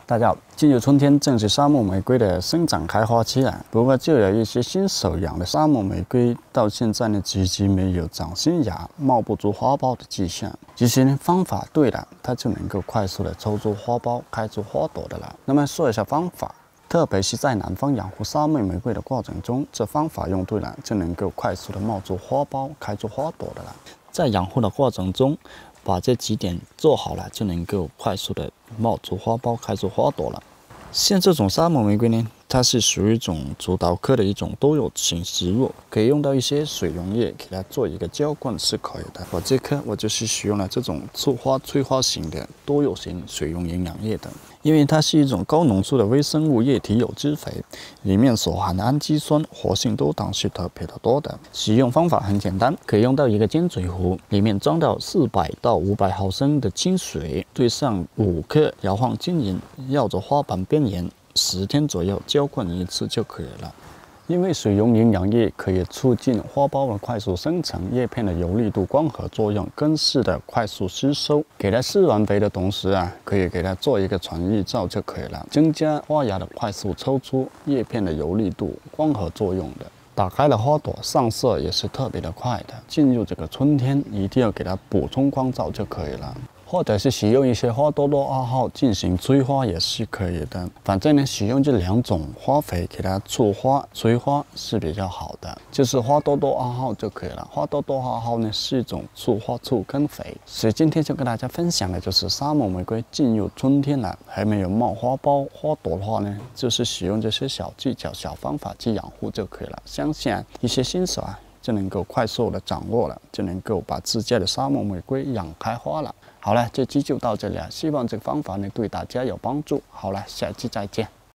大家好，进入春天正是沙漠玫瑰的生长开花期了。不过，就有一些新手养的沙漠玫瑰，到现在呢，迟迟没有长新芽，冒不出花苞的迹象。其实呢，方法对了，它就能够快速的抽出花苞，开出花朵的了。那么说一下方法，特别是在南方养护沙漠玫瑰的过程中，这方法用对了，就能够快速的冒出花苞，开出花朵的了。在养护的过程中，把这几点做好了，就能够快速的冒出花苞，开出花朵了。像这种沙漠玫瑰呢，它是属于一种主导科的一种多肉型植物，可以用到一些水溶液给它做一个浇灌是可以的。我这棵我就是使用了这种促花催花型的多肉型水溶营养液的，因为它是一种高浓度的微生物液体有机肥，里面所含的氨基酸、活性多糖是特别的多的。使用方法很简单，可以用到一个尖嘴壶，里面装到400到500毫升的清水，兑上5克，摇晃均匀，绕着花瓣边缘10天左右浇灌一次就可以了。因为水溶营养液可以促进花苞的快速生成，叶片的游离度光合作用，根系的快速吸收。给它施完肥的同时可以给它做一个传日照就可以了，增加花芽的快速抽出，叶片的游离度光合作用的。打开了花朵，上色也是特别的快的。进入这个春天，一定要给它补充光照就可以了。或者是使用一些花多多2号进行催花也是可以的。反正呢，使用这2种花肥给它促花、催花是比较好的。就是花多多2号就可以了。花多多2号呢是一种促花促根肥。所以今天就跟大家分享的就是沙漠玫瑰进入春天了，还没有冒花苞、花朵的话呢，就是使用这些小技巧、小方法去养护就可以了。相信一些新手就能够快速的掌握了，就能够把自家的沙漠玫瑰养开花了。好了，这期就到这里了，希望这个方法呢对大家有帮助。好了，下期再见。